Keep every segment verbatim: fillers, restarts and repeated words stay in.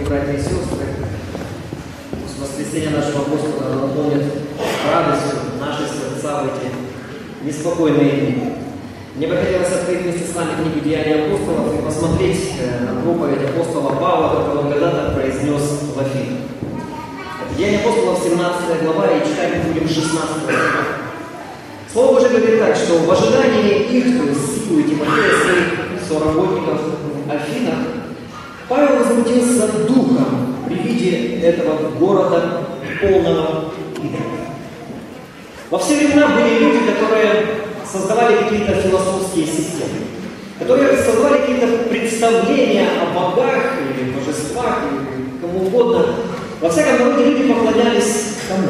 братья и сестры, пусть воскресение нашего Господа наполнит радостью наши сердца в эти неспокойные дни. Мне бы хотелось открыть вместе с вами книгу «Деяния апостолов» и посмотреть на проповедь апостола Павла, которую он когда-то произнес в Афинах. Это «Деяния апостолов», семнадцатая глава, и читать мы будем шестнадцатого стиха. Слово Божие говорит так, что в ожидании их, то есть Силу и Тимофея, своих соработников в Афинах, Павел возмутился духом при виде этого города полного идолов. Во все времена были люди, которые создавали какие-то философские системы, которые создавали какие-то представления о богах или божествах, или кому угодно. Во всяком народе люди поклонялись кому.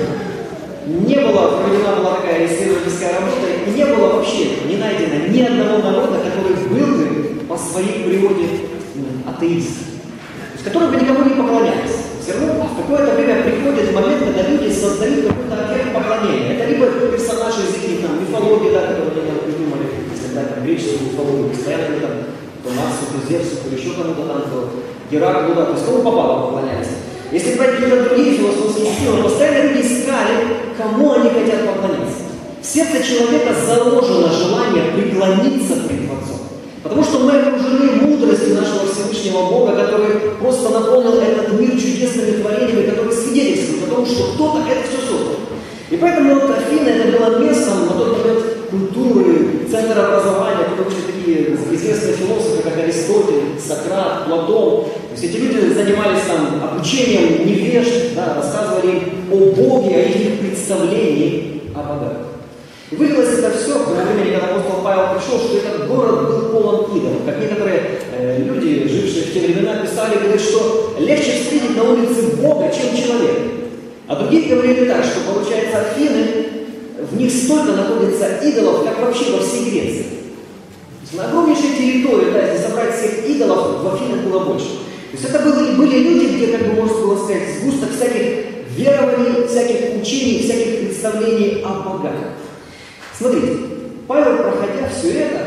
Не было, проведена была такая исследовательская работа, и не было вообще, не найдено ни одного народа, который был бы по своей природе атеистом, которые бы никому не поклонялись. Все равно в какое-то время приходит момент, когда люди создают какой-то объект поклонения. Это либо персонаж из их там, мифологии, да, которые они придумали, если да, там, греческую мифологию, постоянно там, то Марсу, то Зевсу, то еще кому-то там, то Гераклу, да, то есть кому попало поклоняется. Если брать какие-то другие философские системы, постоянно люди искали, кому они хотят поклоняться. В сердце человека заложено желание преклониться пред Творцом. Потому что мы окружены мудростью нашего Всевышнего Бога, который просто наполнил этот мир чудесными творениями, которые свидетельствуют о том, что кто-то это все создал. И поэтому вот Афины это было местом на тот момент культуры, центр образования, потому что такие известные философы, как Аристотель, Сократ, Платон. То есть эти люди занимались там обучением невежд, да, рассказывали о Боге, о их представлении о богах. И вылилось это все в время, когда апостол Павел пришел, что этот город был полон идолов. Как некоторые э, люди, жившие в те времена, писали, говорят, что легче встретить на улице Бога, чем человека. А другие говорили так, что получается Афины, в них столько находится идолов, как вообще во всей Греции. То есть на огромнейшей территории, да, если собрать всех идолов, в Афинах было больше. То есть это были, были люди, где, как бы можно было сказать, сгусток всяких верований, всяких учений, всяких представлений о богах. Смотрите, Павел, проходя все это,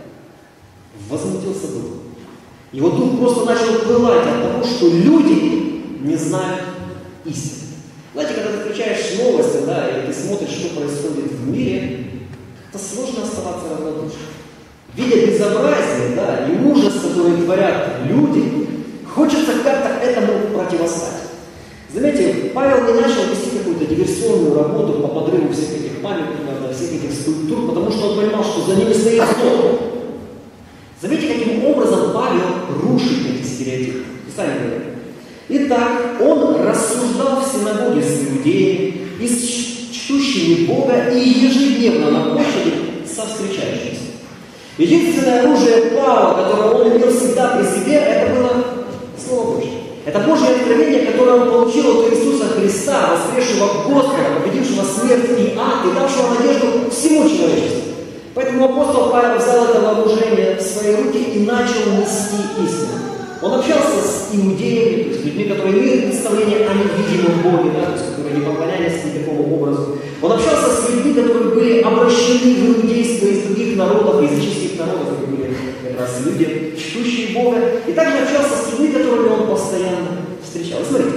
возмутился духом. Его дух просто начал пылать от того, что люди не знают истины. Знаете, когда ты включаешь новости, да, и ты смотришь, что происходит в мире, как-то сложно оставаться равнодушным. Видя безобразие, да, и ужас, который творят люди, хочется как-то этому противостать. Заметьте, Павел не начал вести какую-то диверсионную работу по подрыву всех этих памятников, всех этих скульптур, потому что он понимал, что за ними стоит зло. Заметьте, каким образом Павел рушит эти стереотипы. И сами говорят. Итак, он рассуждал в синагоге с иудеями и с чтущими Бога и ежедневно на площади со встречающимися. Единственное оружие Павла, которое он имел всегда при себе, это было Слово Божье. Это Божье откровение, которое он получил от Иисуса Христа, воскресшего Господа, победившего смерть и ад, и давшего надежду всему человечеству. Поэтому апостол Павел взял это вооружение в свои руки и начал нести истину. Он общался с иудеями, то есть людьми, которые имели представление о невидимом Боге, да, то есть, которые не поклонялись никакому образу. Он общался с людьми, которые были обращены в иудейство из других народов, языческих народов, которые были как раз люди, чтущие Бога. И также общался с людьми, которыми он постоянно встречал. Смотрите,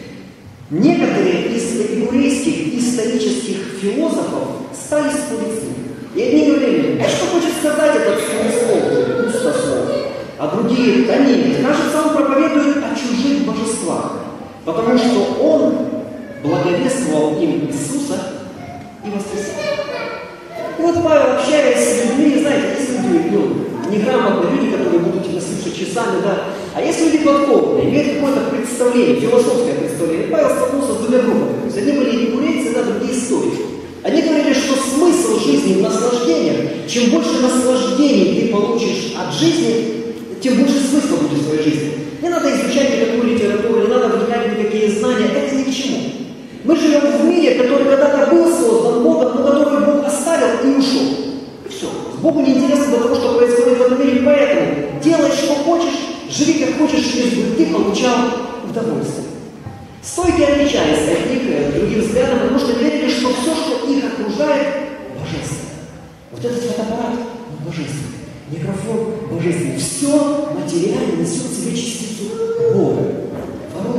некоторые из эпикурейских исторических философов стали спорить с ним. И одни говорили, а что хочет сказать этот слово, пустослов? А другие, да нет, кажется, он проповедует о чужих божествах, потому что он благовествовал им Иисуса и воскресал. И вот Павел, общаясь с людьми, знаете, есть люди, ну, неграмотные люди, которые будут тебя слушать часами, да, а есть люди подкованные, имеют какое-то представление, философское представление. И Павел столкнулся с двумя группами. То есть одни были эпикурейцы, да, другие историки. Они говорили, что смысл жизни в наслаждениях, чем больше наслаждений ты получишь от жизни, тем больше смысла будет в твоей жизни. Не надо изучать никакую литературу, не надо вникать в никакие знания, это ни к чему. Мы живем в мире, который когда-то был создан Богом, но который Бог оставил и ушел. И все. Богу не интересно до того, что происходит в этом мире, поэтому делай, что хочешь, живи как хочешь, лишь бы ты получал удовольствие. Стойки отличались от них другим взглядом, потому что верили, что все, что их окружает, божественно. Вот этот фотоаппарат, он божественный. Микрофон божественный. Все материально несет в себе частицу Бога.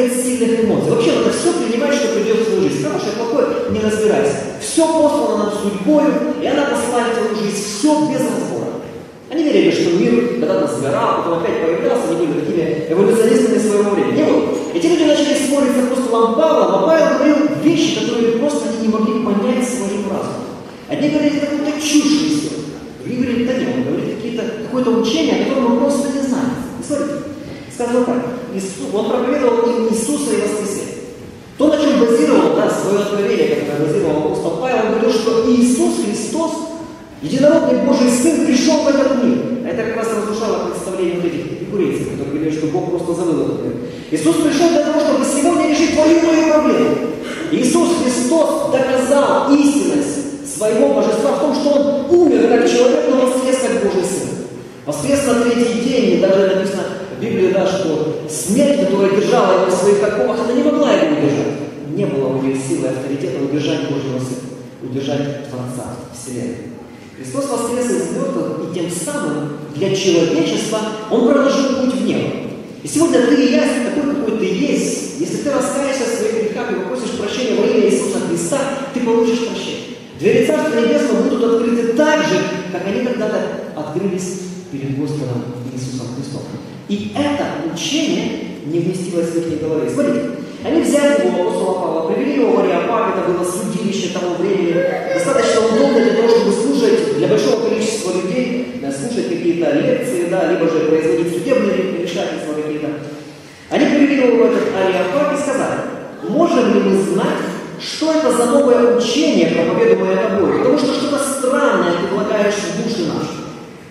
без сильных эмоций. Вообще надо все принимать, что придет в твою жизнь. Хорошее, плохое, не разбирайся. Все послано нам судьбою, и она посылает в твою жизнь все без разбора. Они верили, что мир когда-то сгорал, потом опять появлялся, они были такими эволюционистами своего времени. И вот, эти люди начали спорить с апостолом Павлом, а Павел говорил вещи, которые просто они не могли понять своим разумом. Одни говорили, это какую-то чушь несет. Другие говорили, да нет, он говорит какие-то, какое-то учение, о котором мы просто не знаем. И смотрите, сказано так, Иисус, он проповедовал им Иисуса и воскресение. То, на чем базировал да, свое откровение, которое базировал апостол Павел, он говорил, что Иисус Христос, единородный Божий Сын, пришел в этот мир. А это как раз разрушало представление вот этих эпикурейцев, которые говорили, что Бог просто завыл этот мир. Иисус пришел для того, чтобы сегодня решить твою и мою проблему. Иисус Христос доказал истинность своего божества в том, что Он умер как человек, но воскрес как Божий Сын. Воскрес на третий день, и даже написано в Библии, да, что смерть, которая держала его в своих оковах, она не могла его удержать. Не было у нее силы и авторитета удержать Божьего Сына, удержать Творца Вселенной. Христос воскрес из мертвых, и тем самым для человечества Он проложил путь в небо. И сегодня ты и я, такой, какой ты есть, если ты раскаешься в своих грехах и попросишь прощения во имя Иисуса Христа, ты получишь прощение. Двери Царства Небесного будут открыты так же, как они когда-то открылись перед Господом Иисусом Христом. И это учение не вместилось в их голове. Смотрите, они взяли его, апостола Павла, привели его в Ареопаг, это было судилище того времени, достаточно удобно для того, чтобы слушать для большого количества людей, да, слушать какие-то лекции, да, либо же производить судебные решательства какие-то. Они привели его в этот Ареопаг и сказали, можем ли мы знать, что это за новое учение, проповедуемое тобой, потому что что-то странное ты влагаешь в души наши.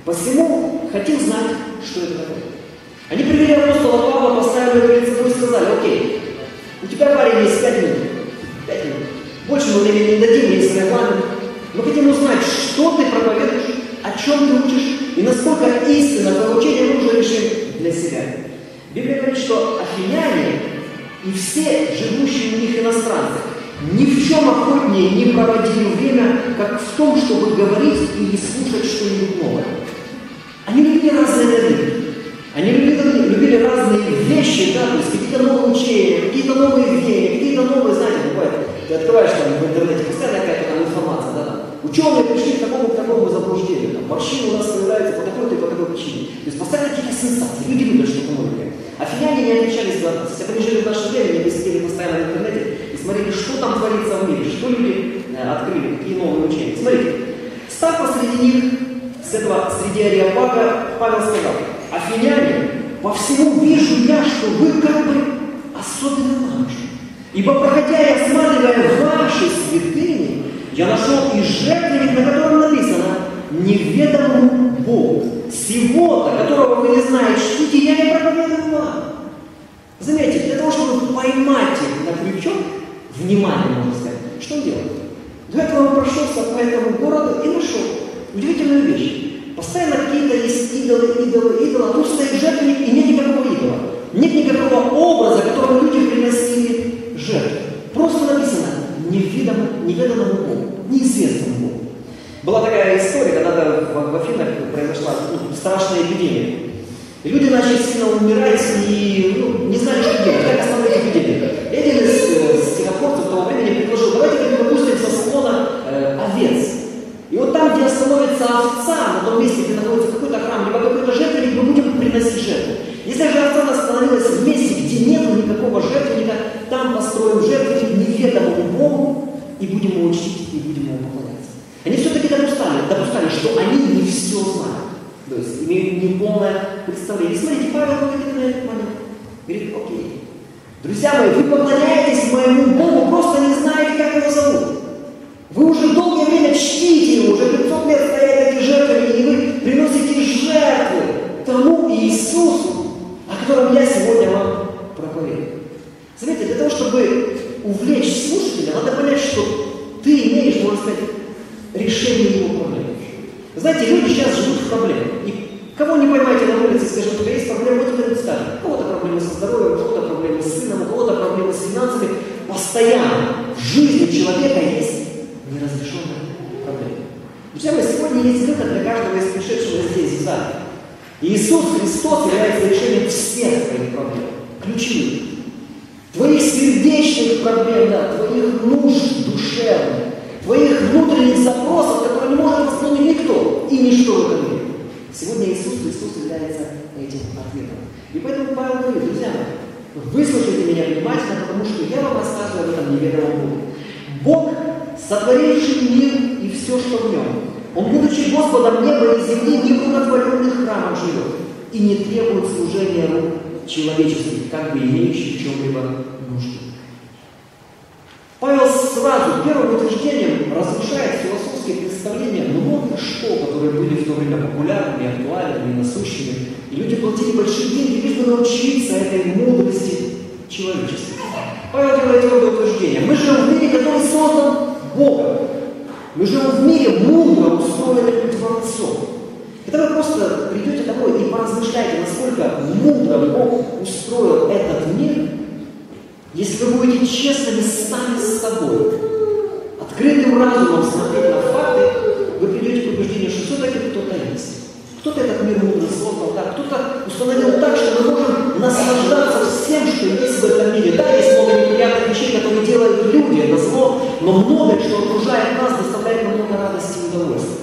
Посему хотим знать, что это такое. Они привели апостола Павла, поставили его перед собой и сказали, окей, у тебя, парень, есть пять минут. Пять минут. Больше мы времени не дадим, есть регламент. Мы хотим узнать, что ты проповедуешь, о чем ты учишь, и насколько истинно твое учение мы уже решили для себя. Библия говорит, что афиняне и все живущие у них иностранцы ни в чем охотнее не проводили время, как в том, чтобы говорить или слушать что-нибудь новое. Они любили разные новинки. Они любили, любили разные вещи, да, то есть какие-то новые учения, какие-то новые веяния, какие-то новые, знаете, бывает, ты открываешь там в интернете, постоянно какая-то там информация, да, там, ученые пришли к такому, к такому заблуждению, там, морщины у нас появляются по такой-то и по такой причине. То есть постоянно какие-то сенсации, люди любят что-то новое. Афиняне не отличались от нас. Если бы они жили в наше время, они сидели постоянно в интернете и смотрели, что там творится в мире, что люди э, открыли, какие новые учения. Смотрите, став посреди них, с этого, среди Ареопага, Павел сказал, афиняне, по всему вижу я, что вы как бы особенно наши. Ибо проходя и осматривая ваши святыни, я нашел и жертвенник, на котором написано неведомому Богу. Сего-то, которого вы не знаете, чтите, я не проповедую вам. Заметьте, для того, чтобы поймать их на крючок, внимание, можно сказать, что он делает? До этого он прошелся по этому городу и нашел удивительную вещь. Постоянно какие-то есть идолы, идолы, идолы, а тут стоит жертвенник, и нет никакого идола. Нет никакого образа, которого люди приносили жертву. Просто написано неведомому, неведомому Богу, неизвестному Богу. Была такая история, когда-то в, в Афинах произошла ну, страшная эпидемия. И люди начали сильно умирать и ну, не знали, что делать, как остановить эпидемию. И один из э, стихотворцев того времени предложил, давайте мы пустим со склона э, овец. И вот там, где остановится овца, на том месте, где находится какой-то храм, либо какой-то жертвенник, мы будем приносить жертву. Если же овца остановилась в месте, где нет никакого жертвенника, там построим жертвенник неведомому Богу и будем его чтить, и будем ему поклоняться. Они все-таки допускали, допускали, что они не все знают. То есть имеют неполное представление. И смотрите, Павел говорит на этот момент. Говорит, окей. Друзья мои, вы поклоняетесь моему Богу, просто не знаете, как его зовут. Вы уже долгое время чтите его, уже пятьсот лет стоят эти жертвы, и вы приносите жертвы тому Иисусу, о котором я сегодня вам проповедую. Заметьте, для того, чтобы увлечь слушателя, надо понять, что ты имеешь, можно сказать, решение его проблемы. Знаете, люди сейчас живут в проблемах. И кого не поймаете на улице, скажем, у тебя есть проблемы, вот тебе скажут. У кого-то проблемы со здоровьем, у кого-то проблемы с сыном, у кого-то проблемы с финансами. Постоянно в жизни человека есть неразрешенная проблема. Друзья мои, сегодня есть выход для каждого из пришедшего здесь, в зале. И Иисус Христос является решением всех твоих проблем. Ключевых. проблем, да, твоих нужд душевных, твоих внутренних запросов, которые не может восполнить никто и ничто в этом мире. Сегодня Иисус Христос является этим ответом. И поэтому Павел говорит: друзья мои, выслушайте меня внимательно, потому что я вам рассказываю об этом неведомом Боге. Бог, сотворивший мир и все, что в нем, Он, будучи Господом неба и земли, не в умиротворенных храмах живет и не требует служения рук человеческих, как бы имеющих в чем-либо нужду. Павел сразу первым утверждением разрушает философские представления многих школ, которые были в то время популярными, актуальными, насущными. И люди платили большие деньги, лишь бы научиться этой мудрости человеческой. Павел делает твердое утверждение: мы живем в мире, который создан Богом. Мы живем в мире, мудро устроенным Творцом. Когда вы просто придете домой и поразмышляете, насколько мудро Бог устроил этот мир, если вы будете честными сами с собой, открытым разумом смотреть на факты, вы придете к убеждению, что все-таки кто-то есть. Кто-то этот мир мудро создал, да, кто-то установил так, что мы можем наслаждаться всем, что есть в этом мире. Да, есть много неприятных вещей, которые делают люди, это зло, но многое, что окружает нас, доставляет нам много радости и удовольствия.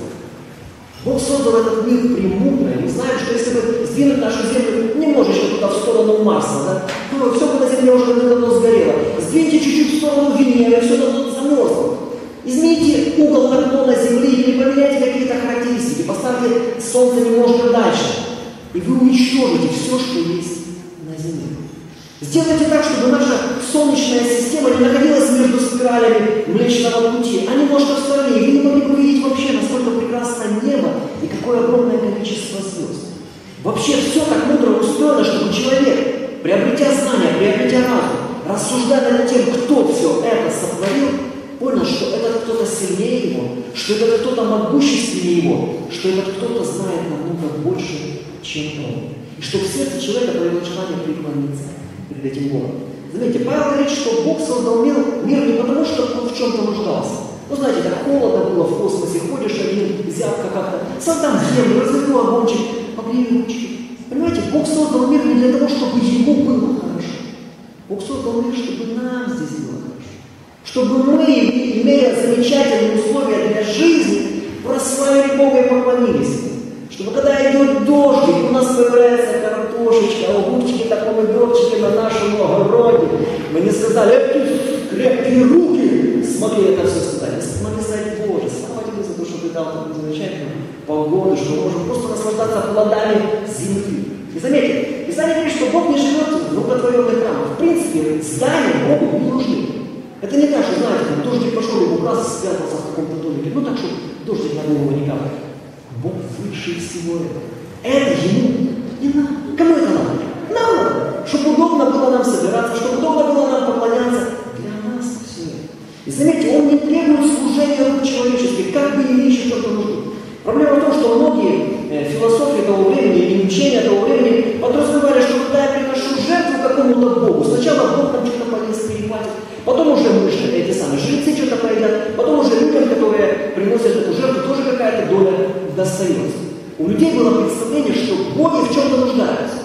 Бог создал этот мир премудро, и мы знаем, что если бы сдвинуть нашу землю немножечко туда в сторону Марса, да, то все бы на земле уже давно сгорело. Сдвиньте чуть-чуть в сторону Венеры, все давно замерзло. Измените угол наклона Земли или поменяйте какие-то характеристики, поставьте Солнце немножко дальше, и вы уничтожите все, что есть на Земле. Сделайте так, чтобы наша Солнечная система не находилась между спиралями Млечного Пути, а немножко в стороне, и вы не могли бы видеть вообще, насколько прекрасно небо и какое огромное количество звезд. Вообще все так мудро устроено, чтобы человек, приобретя знания, приобретя разум, рассуждая над тем, кто все это сотворил, понял, что этот кто-то сильнее его, что этот кто-то могущественнее его, что этот кто-то знает намного больше, чем он. И что в сердце человека появилось желание преклониться перед этим Богом. Заметьте, Павел говорит, что Бог создал мир, мир не потому, что он в чем-то нуждался. Ну, знаете, так холодно было в космосе, ходишь один, зябко как-то, создам землю, разведу огончик, погрею ручки. Понимаете, Бог создал мир не для того, чтобы ему было хорошо. Бог создал мир, чтобы нам здесь было хорошо. Чтобы мы, имея замечательные условия для жизни, прославили Бога и поклонились Ему. Чтобы когда идет дождик, у нас появляется картошечка, огурчики, помидорчики на нашем огороде. Мы не сказали: эти крепкие руки смогли это все сказать. Мы смогли сказать: Боже, слава Тебе за то, что Ты дал такую замечательную погоду, что мы можем просто наслаждаться плодами земли. И заметьте, Писание говорит, что Бог не живет в рукотворенных храмах. В принципе, здания Богу не нужны. Это не так, что, знаете, там дождик пошел, и Бог раз спрятался в каком-то домике. Ну так, что дождик на голову не капает. Бог выше всего этого. Это ему не надо. Кому это надо? Нам надо. Чтобы удобно было нам собираться, чтобы удобно было нам поклоняться. Для нас все это. И заметьте, он не требует служения рук человеческих, как бы имеющих что-то нужду. Проблема в том, что многие э, философии того времени или учения того времени подразумевали, что когда я приношу жертву какому-то Богу, сначала Бог там что-то полез перехватит, потом уже мыши, эти самые жрецы что-то поедят, потом уже людям, которые приносят эту жертву, тоже какая-то доля достается. У людей было представление, что боги в чем-то нуждаются.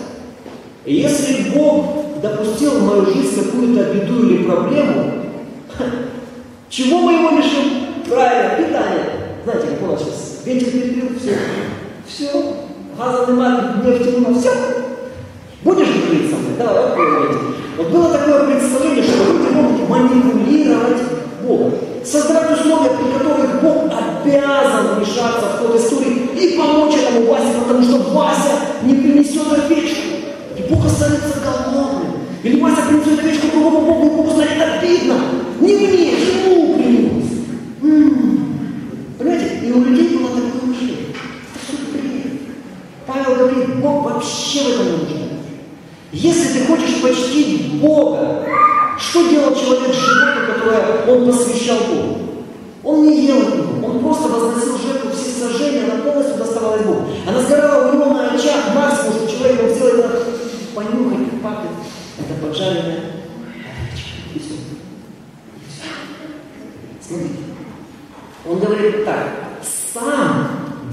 И если Бог допустил в мою жизнь какую-то беду или проблему, чего мы его лишим? Правильно, питание. Знаете, как у нас сейчас вентиль перебил, все, все, газа нема, нефти нема, все. Будешь говорить со мной? Давай, открой вентиль. Вот было такое представление, что люди могут манипулировать Богом, создавать условия, при которых Бог обязан вмешаться в ход истории и помочь этому Васе, потому что Вася не принесет овечку, и Бог останется голодным. Или Вася принесет овечку другому Богу, и Богу станет обидно. Не мне, ему принес. М-м-м. Понимаете, и у людей было такое мышление. Это все бред. Павел говорит, Бог вообще в этом не нуждается. Если ты хочешь почтить Бога, что делал человек с животным, которое он посвящал Богу? Он не ел его, он просто возносил жертву все сожжения, она полностью доставалась Богу. Она сгорала у него на очах, максимум, что человек мог сделать, это понюхать, как пахнет. Это поджаренная овечка. И все. И все. Смотрите. Он говорит так: сам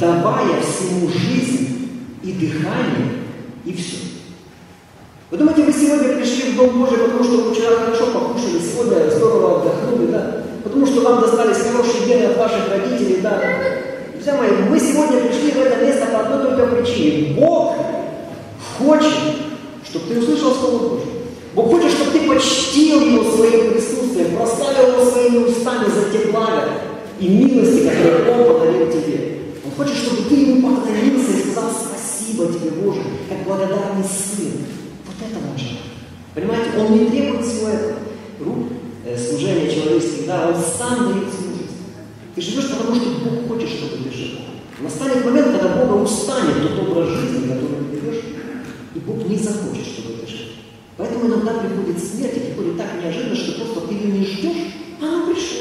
давая всему жизнь и дыхание, и все. Вы думаете, вы сегодня пришли в Дом Божий, потому что вы вчера хорошо покушали, сегодня здорово отдохнули, да? Потому что вам достались хорошие гены от ваших родителей, да? Друзья мои, мы сегодня пришли в это место по одной только причине. Бог хочет, чтобы ты услышал Слово Божье. Бог хочет, чтобы ты почтил Его своим присутствием, прославил Его своими устами за те блага и милости, которые Он подарил тебе. Он хочет, чтобы ты Ему поклонился и сказал спасибо тебе, Боже, как благодарный сын. Вот это важно. Понимаете, Он не требует всего этого. Рук, э, служения человеческих, да, Он сам дает служить. Ты живешь, потому что Бог хочет, чтобы ты жил. Настанет момент, когда Бога устанет тот образ жизни, который ты ведешь, и Бог не захочет, чтобы ты жил. Поэтому иногда приходит смерть, и приходит так неожиданно, что просто ты ее не ждешь, а она пришла.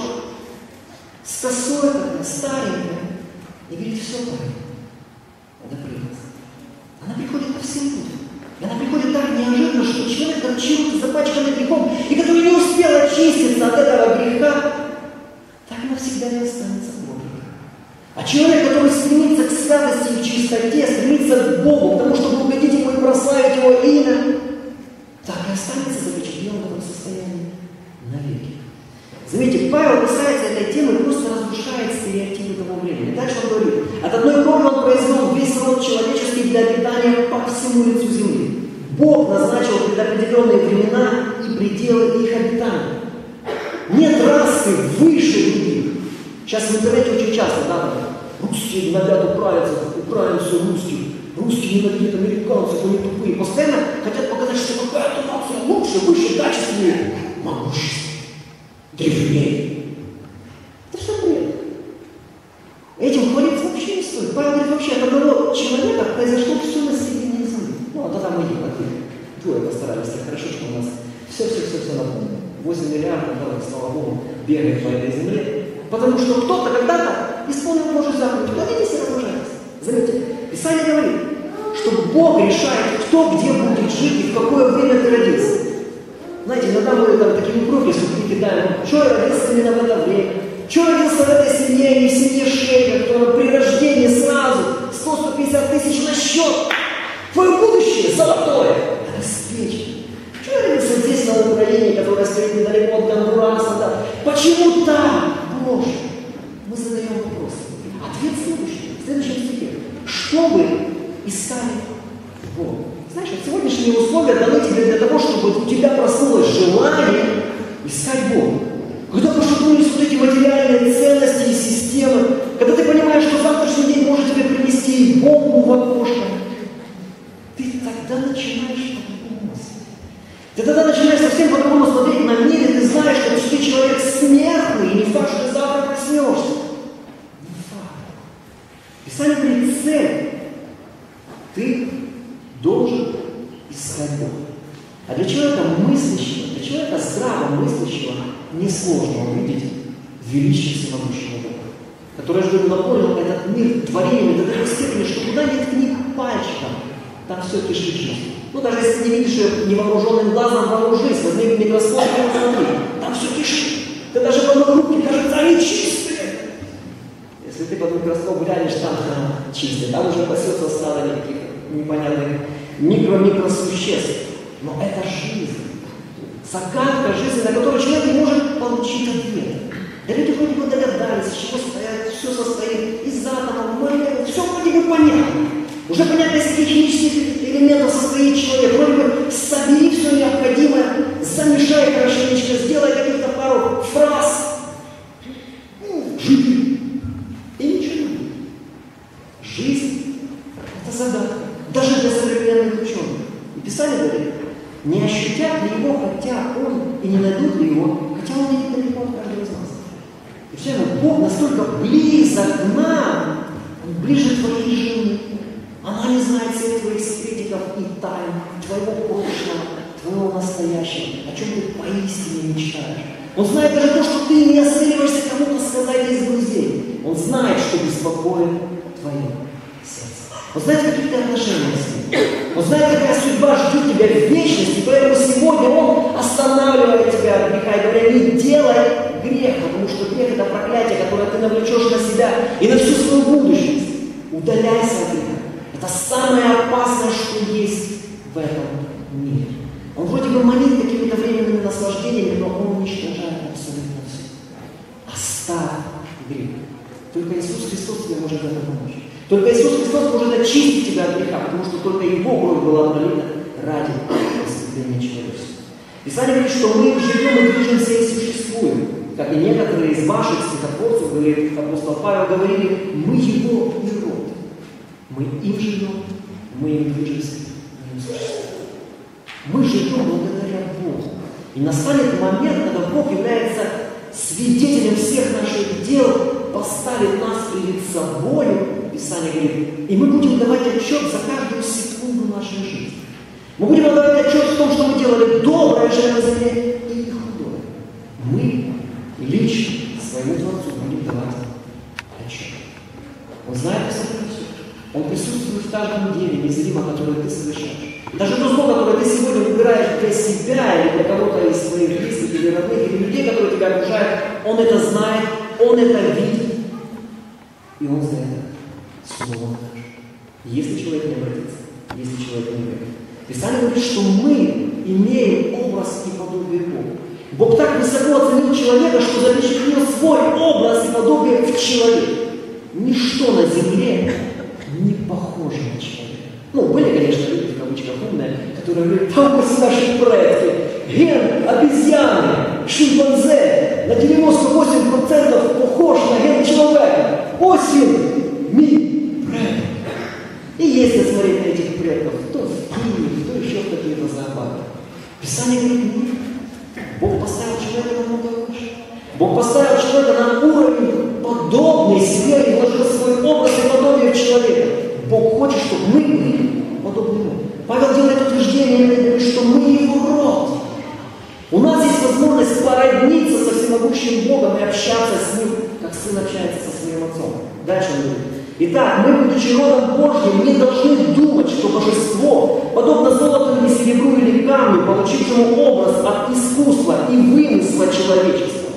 С косой такая, старенькая, и говорит, все правильно. Это прелесть. Она приходит ко всем людям. И она приходит так неожиданно, что человек, как человек, запачканный грехом, и который не успел очиститься от этого греха, так навсегда не останется в Боге. А человек, который стремится к святости и к чистоте, стремится к Богу, потому чтобы угодить Ему и прославить Его имя, так и останется запечатлен в этом состоянии навеки. Заметьте, Павел касается этой темы и просто разрушает стереотипы того времени. Дальше он говорит, от одной крови он произвел весь род человеческий для обитания по всему лицу земли. Бог назначил предопределенные времена и пределы их обитания. Нет расы выше других. Сейчас в интернете очень часто, да, русские гнобят украинцев, украинцы русских, русские ненавидят американцев, они тупые. Постоянно хотят показать, что какая-то нация лучше, выше, качественнее, могущественнее, древнее. Это все бред. Этим хвалиться вообще не стоит. Павел говорит, вообще от одного человека произошло все население земли. Ну, а тогда мы их двое постарались, так хорошо, что у нас все-все-все-все напомнено. восемь миллиардов, да, слава Богу, бегает по этой земле. Потому что кто-то когда-то исполнил Божью заповедь. Плодитесь и размножайтесь. Заметьте, Писание говорит, что Бог решает, кто где будет жить и в какое время ты родился. Знаете, иногда мы там такие профессии кидаем, что я родился именно в это время, что я родился в этой семье, не в семье Шейка, кто при рождении сразу сто - сто пятьдесят тысяч на счет. Твое будущее золотое, обеспечено. Что я родился здесь, на Украине, которая стоит недалеко от Гондураса, да? Почему так? Боже, мы задаем вопрос. Ответ следующий, в следующем стихе. Что вы искали в Боге? Знаешь, вот сегодняшние условия даны тебе для того, чтобы у тебя проснулось желание искать Бога. Когда пошатнулись вот эти материальные ценности и системы, когда ты понимаешь, что завтрашний день может тебе принести и бомбу в окошко, ты тогда начинаешь по-другому мыслить. Ты тогда начинаешь совсем по-другому смотреть на мир, и ты знаешь, что ты человек смертный, и не факт, что ты завтра проснешься. Не факт. Писание говорит, цель. Ты должен искать Бога. А для человека мыслящего, для человека здраво мыслящего, несложно увидеть величие всемогущего Бога, который, я говорю, наполнил этот мир творением до такой степени, что куда ни ткни пальчиком, там все кишит жизнь. Ну, даже если ты не видишь ее невооруженным глазом, вооружись, возьми микроскоп и посмотри, там все кишит. Ты даже помыл руки, кажется, они чистые. Если ты под микроскоп глянешь, там а, чистые, там уже пасется стадо никаких непонятных микро-микросуществ. Но это жизнь. Загадка жизни, на которую человек не может получить ответ. Да люди вроде бы догадались, из чего стоят, все состоит, из атомов, молекул, все вроде бы понятно. Уже понятно, из каких химических элементов состоит человек. Вроде бы собери все необходимое, замешай хорошенечко, сделай каких-то пару фраз. Живи. И ничего не будет. Жизнь – это загадка. Даже для современных ученых. И Писание говорит, не ощутят ли его, хотя он, и не найдут ли его, хотя он не далеко от каждого из нас. И все равно Бог настолько близок к нам, Он ближе к твоей жизни. Она не знает всех твоих секретиков и тайн, твоего прошлого, твоего настоящего, о чем ты поистине мечтаешь. Он знает даже то, что ты не осмеливаешься кому-то сказать из друзей. Он знает, что беспокоит твое сердце. Он знает, в каких ты отношениях с ним. Он знает, какая судьба ждет тебя в вечности, поэтому сегодня Он останавливает тебя от греха и говорит, не делай грех, потому что грех – это проклятие, которое ты навлечешь на себя и на всю свою будущность. Удаляйся от греха. Это самое опасное, что есть в этом мире. Он может в этом помочь. Только Иисус Христос может очистить тебя от греха, потому что только Его кровь была пролита ради искупления человечества. Писание говорит, что мы живем и движемся и существуем. Как и некоторые из ваших стихотворцев, говорит апостол Павел, говорили, мы Его народ. Мы им живем, мы им движемся, мы им существуем. Мы живем благодаря Богу. И настанет момент, когда Бог является свидетелем всех наших дел, поставит нас перед собой, Писание говорит, и мы будем давать отчет за каждую секунду нашей жизни. Мы будем давать отчет в том, что мы делали доброе же на земле и худое. Мы лично своему Творцу будем давать отчет. Он знает о всем. Он присутствует в каждом деле, незримо, которое ты совершаешь. Даже то зло, которое ты сегодня выбираешь для себя или для кого-то из своих близких или родных, или людей, которые тебя окружают, он это знает, он это видит, и он за это снова накажет. Если человек не обратится, если человек не верит. Писание говорит, что мы имеем образ и подобие Бога. Бог так высоко оценил человека, что запечатлел свой образ и подобие в человеке. Ничто на земле не похоже на человека. Ну, были, конечно, люди, в кавычках, умные, которые говорят, там мы наши предки, ген обезьяны, шимпанзе, на девяносто восемь процентов похож на ген человека. Осень, ми, предок. И если смотреть на этих предков, то в Киеве, то еще в какие-то зоопарки. Писание говорит, нет. Бог поставил человека намного выше. Бог поставил человека на уровень подобный себе и вложил свой образ и подобие в человека. Бог хочет, чтобы мы были подобны ему. Павел делает утверждение, и говорит, что мы его род. У нас есть возможность породниться со всемогущим Богом и общаться с ним, как сын общается со своим отцом. Дальше он говорит. Итак, мы, будучи родом Божьим, не должны думать, что божество, подобно золоту или серебру или камню, получившему образ от искусства и вымысла человечества.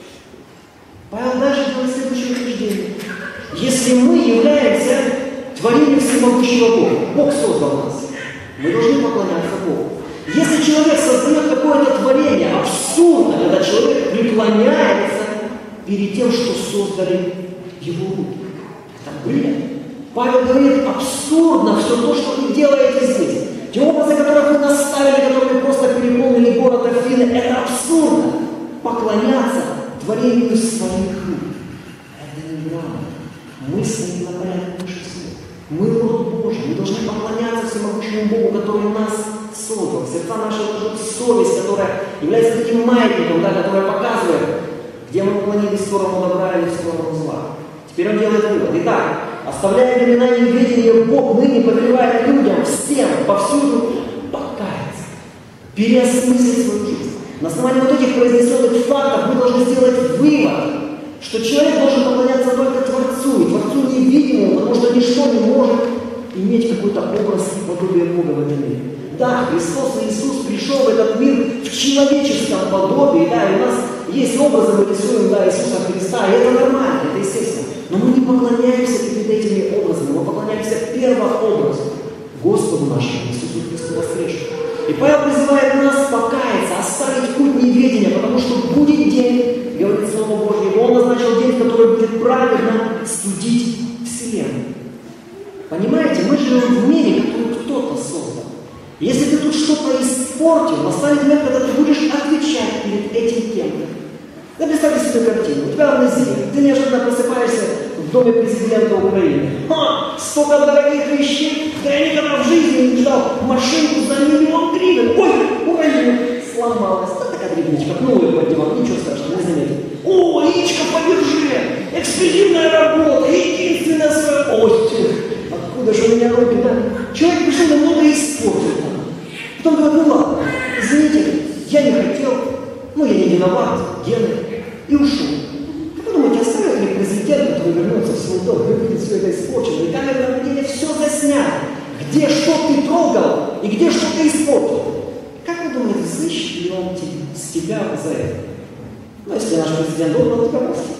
Павел дальше делает следующее утверждение. Если мы являемся творением всемогущего Бога, Бог создал нас, мы должны поклоняться Богу. Если человек создает какое-то творение, абсурдно, когда человек преклоняется перед тем, что создали его руки. Это бред. Павел говорит, абсурдно все то, что вы делаете здесь. Те образы, которых вы наставили, которые просто переполнили город Афины, это абсурдно. Поклоняться творению своих рук. Это неправда. Мы стоим на порядок выше всего. Мы род Божий. Мы должны поклоняться всемогущему Богу, который нас создал. Сердца наши должны быть совесть, которая является таким маятником, да, которая показывает, где мы поклонились в сторону добра или в сторону зла. Теперь он делает вывод. Итак, оставляя времена неведения, Бог ныне повелевает людям всем, повсюду покаяться, переосмыслить свою жизнь. На основании вот этих произнесенных фактов мы должны сделать вывод, что человек должен поклоняться только Творцу, и Творцу невидимому, потому что ничто не может иметь какой-то образ и подобие Бога в этом мире. Да, Христос и Иисус пришел в этот мир в человеческом подобии, да, и у нас есть образы, мы рисуем, да, Иисуса Христа, и это нормально, это естественно. Но мы не поклоняемся перед этими образами, мы поклоняемся первообразу, Господу нашему, Иисусу Христу воскресшему. И Павел призывает нас покаяться, оставить путь неведения, потому что будет день, говорит Слово Божье, Он назначил день, в который будет праведно судить Вселенную. Понимаете, мы живем в мире, который кто-то создал. Если ты тут что-то испортил, настанет момент, когда ты будешь отвечать перед этим кем-то. Да представьте себе картину. У тебя амнезия, ты неожиданно просыпаешься в доме президента Украины. Ха! Столько дорогих вещей, да я никогда в жизни не ждал машинку за миллион гривен. Ой, уронил, сломалась. Да такая дребничка, ну ее поднимал, ничего страшного, не заметил. О, яичко подержи, эксклюзивная работа, единственная своя. Ой, откуда же у меня руки, да? Человек пришел немного испортил. Потом говорит, ну ладно, извините, я не хотел, ну я не виноват, гены, и ушел. Как вы думаете, оставит ли президент, который вернется в свой дом, и будет все это испорчено, и камера наблюдения все заснято, где что ты трогал, и где что ты испортил. Как вы думаете, взыщет ли он с тебя за это? Ну, если наш президент должен, он тебя простит.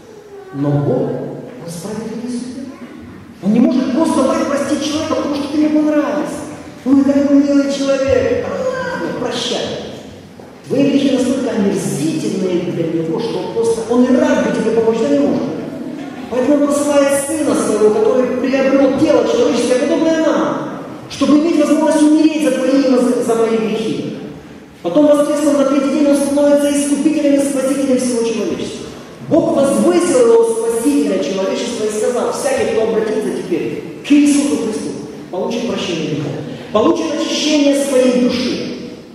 Но Бог, Он справедливый судья. Он не может просто так простить человека, потому что ты ему понравился. Ну, это милый человек. А, прощай. Твои грехи настолько омерзительные для него, что просто он и рад бы тебе помочь, да не может. Поэтому Он посылает Сына Своего, который приобрел тело человеческое, подобное нам, чтобы иметь возможность умереть за твои и за мои грехи. Потом, воскреснув на третий день, Он становится искупителем и спасителем всего человечества. Бог возвысил Его спасителя человечества и сказал: всякий, кто обратится теперь к Иисусу Христу, получит прощение грехов, получит очищение своей души.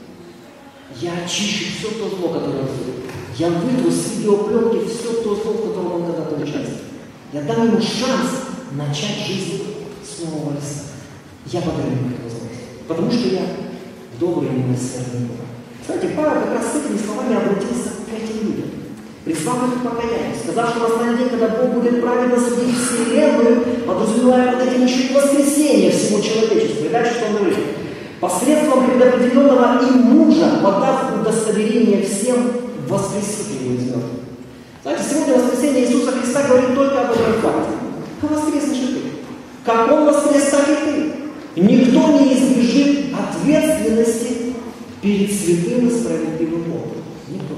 Я очищу все то зло, которое Он сделал. Я вытру с видеопленки все то зло, в котором Он когда-то участвовал. Я дам ему шанс начать жизнь с нового листа. Я подарю ему эту возможность, потому что я добрый и милосердный Бог. Кстати, Павел как раз с этими словами обратился к этим людям, призвав их к покаянию, сказав, что настанет день, когда Бог будет праведно судить вселенную, подразумевая под этим еще и воскресение всего человечества. И дальше что он говорит? Посредством предопределенного им мужа, подав удостоверение всем, воскресить его из мертвых. Знаете, сегодня воскресение Иисуса Христа говорит только об этом факте. Как воскреснешь и ты? Как Он воскрес, так и ты. Никто не избежит ответственности перед святым и справедливым Богом. Никто.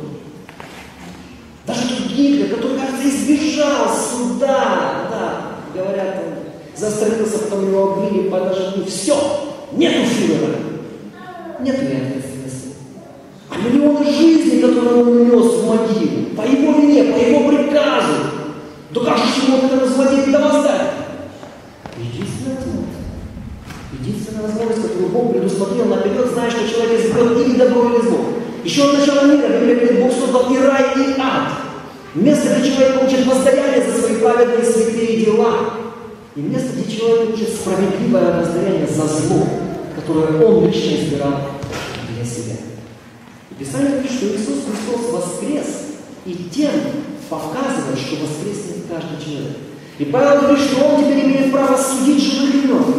Даже тот Гитлер, который, кажется, избежал суда, да, говорят, он застрелился, потом его обвили, подожгли. Все, нету фюрера. Нету и ответственности. А миллионы жизней, которые он унес в могилу, по его вине, по его приказу. Да как же ему это злодей до воздать? Единственная тьма. Единственная возможность, которую Бог предусмотрел наперед, зная, что человек изберет или добро, или зло. Еще от начала мира, Библия говорит, Бог создал и рай, и ад. Место, где человек получит воздаяние за свои праведные святые дела. И место, где человек получит справедливое воздаяние за зло, которое он лично избирал для себя. И Писание говорит, что Иисус Христос воскрес, и тем показывает, что воскреснет каждый человек. И Павел говорит, что Он теперь имеет право судить живых и мертвых.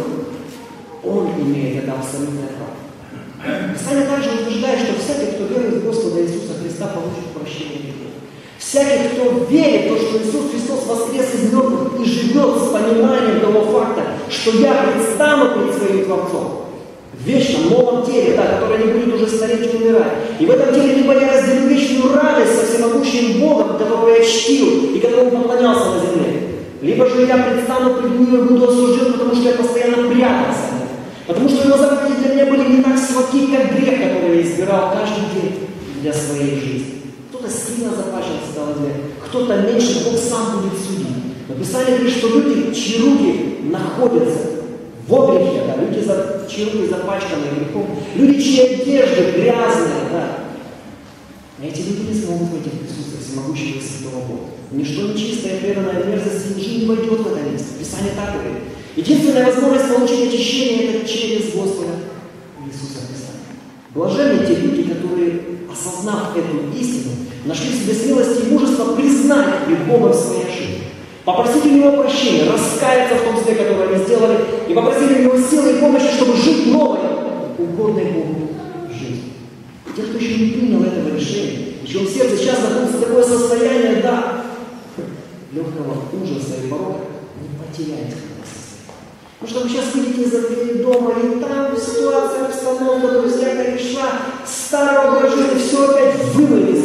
Он имеет это абсолютное право. Писание также утверждает, что всякий, кто верует в Господа Иисуса Христа, получит прощение грехов. Всякий, кто верит в то, что Иисус Христос воскрес из мертвых и живет с пониманием того факта, что я предстану перед своим Творцом в вечном, новом теле, да, которое не будет уже стареть и умирать. И в этом теле либо я разделю вечную радость со всемогущим Богом, которого я чтил и которому поклонялся на земле, либо же я предстану пред Ним и буду осужден, потому что я постоянно прятался. Потому что Его заповеди для меня были не так сладки, как грех, который я избирал каждый день для своей жизни. Кто-то сильно запачкался в голове, кто-то меньше, Бог сам будет судить. Но Писание говорит, что люди, чьи руки находятся в грехе, да, люди, чьи руки запачканы грехом, люди, чьи одежды грязные, да, эти люди не смогут войти в присутствие всемогущего и святого Бога. Ничто нечистое, преданное мерзости лжи не войдет в это место. Писание так говорит. Единственная возможность получить очищение – это через Господа Иисуса Христа. Блаженны те люди, которые, осознав эту истину, нашли в себе смелости и мужество признать пред Богом свои ошибки, попросить у Него прощения, раскаяться в том зле, которое они сделали, и попросить у Него силы и помощи, чтобы жить новой, угодной Богу жизнью. Те, кто еще не принял этого решения, еще в сердце сейчас находится такое состояние, да, легкого ужаса и порока, не потеряйте это состояние. Потому что вы сейчас выйдете из-за двери дома, и там ситуация, обстановка, друзья, пришла, старого жизни, все опять вымыли